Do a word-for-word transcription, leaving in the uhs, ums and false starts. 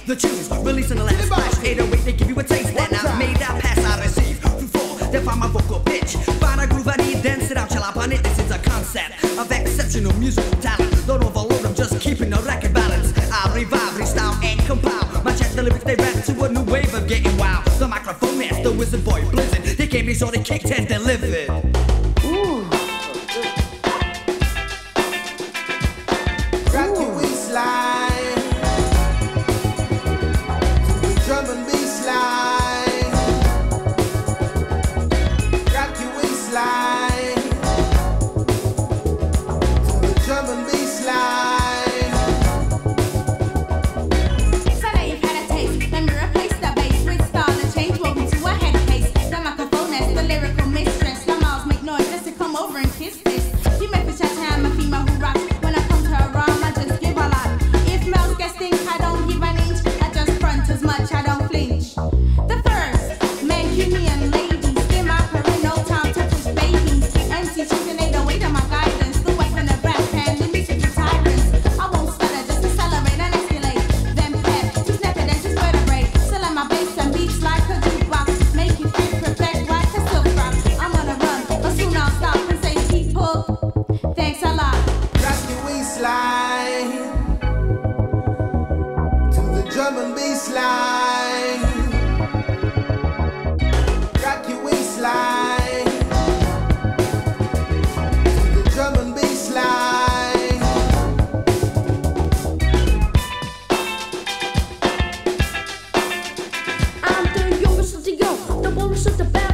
The tunes released in the last splash. eight oh eight, they give you a taste. Then I made that pass I receive. Through four, define my vocal pitch. Find a groove I need, then sit down, chill out on it. This is a concept of exceptional musical talent. Don't overload them, just keeping the record balance. I revive, restyle, and compile. My chat, the lyrics, they rap to a new wave of getting wild. The microphone man, the wizard boy blizzard. They came, they saw the kicked and delivered. Ooh. Rock your waistline to the drum and bass line. Rock your waistline to the drum and bass line. So now you've had a taste. Let me replace the bass with style and change. Welcome to a head case. The microphone that's the lyrical mistress. The mouths make noise just to come over and kiss this. You make the chat time a female who rocks. When I come to her rhyme, I just give a lot. If males get stink, I don't give an inch. I just front as much, I don't flinch. The first, men, union, ladies. Give my parent no time to push babies. M C choosing ain't the way to my guidance. The way from the rap hand, the music to tyrants. I won't stutter just to celebrate and escalate. Then pep, to snap it and to vertebrate. Still in my bass and beats like a jukebox. Make you feel perfect like a silk rock. I'm on a run, but soon I'll stop and say people, thanks a lot. Rock your waistline to the drum and bass line. Rock your waistline to the drum and bass line. I'm the youngest of the young, the oldest of the best.